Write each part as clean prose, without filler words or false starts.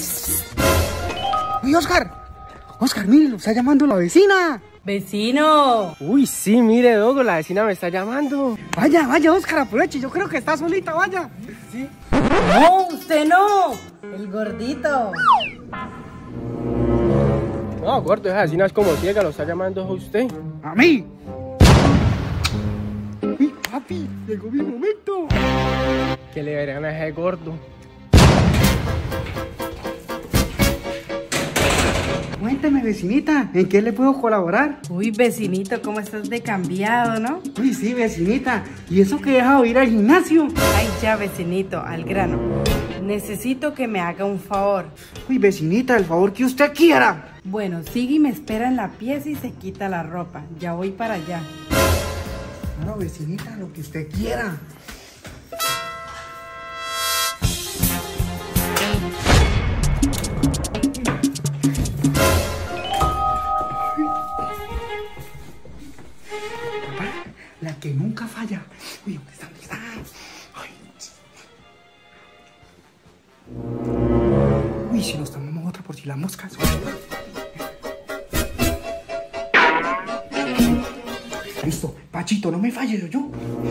¡Uy, Oscar! Oscar, mire, lo está llamando la vecina. ¡Vecino! Uy, sí, mire, Dogo, la vecina me está llamando. Vaya, vaya, Oscar, aproveche. Yo creo que está solita, vaya. Sí. No, usted no. El gordito. No, gordo, esa vecina es como ciega, lo está llamando a usted. ¿A mí? Uy, papi, llegó mi momento. Que le verán a ese gordo. Cuénteme, vecinita, ¿en qué le puedo colaborar? Uy, vecinito, ¿cómo estás de cambiado, no? Uy, sí, vecinita. ¿Y eso que he dejado de ir al gimnasio? Ay, ya, vecinito, al grano. Necesito que me haga un favor. Uy, vecinita, el favor que usted quiera. Bueno, sigue y me espera en la pieza y se quita la ropa. Ya voy para allá. Bueno, vecinita, lo que usted quiera. La que nunca falla. Uy, ¿dónde está? ¿Dónde está? Ay. Uy, si nos tomamos otra por si la mosca. Listo, Pachito, no me falles yo.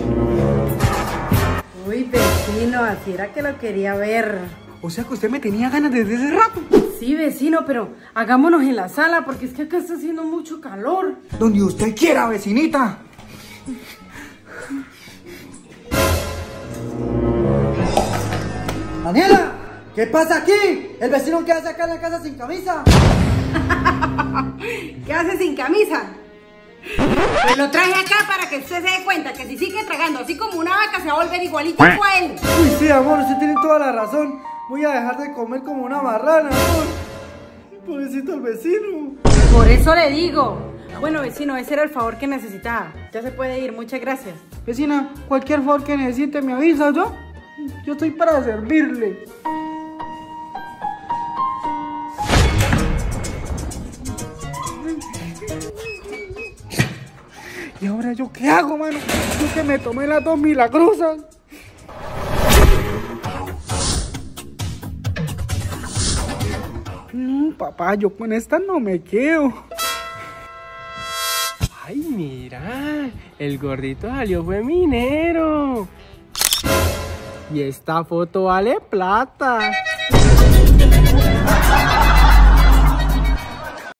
Uy, vecino, así era que lo quería ver. O sea que usted me tenía ganas desde ese rato. Sí, vecino, pero hagámonos en la sala porque es que acá está haciendo mucho calor. Donde usted quiera, vecinita. Daniela, ¿qué pasa aquí? El vecino que hace acá en la casa sin camisa. ¿Qué hace sin camisa? Pues lo traje acá para que usted se dé cuenta que si sigue tragando así como una vaca se va a volver igualito a él. Uy, sí, amor, usted tiene toda la razón. Voy a dejar de comer como una marrana, amor. Pobrecito el vecino. Por eso le digo. Bueno, vecino, ese era el favor que necesitaba. Ya se puede ir, muchas gracias. Vecina, cualquier favor que necesite me avisa, yo estoy para servirle. ¿Y ahora yo qué hago, mano? Yo que me tomé las dos milagrosas. No, papá, yo con esta no me quedo. Ay, mira, el gordito salió fue minero. Y esta foto vale plata.